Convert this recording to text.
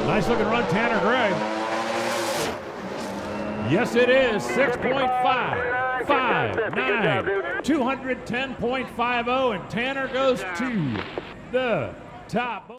Nice looking run, Tanner Gray. Yes, it is. 6.559, 210.50, and Tanner goes to the top.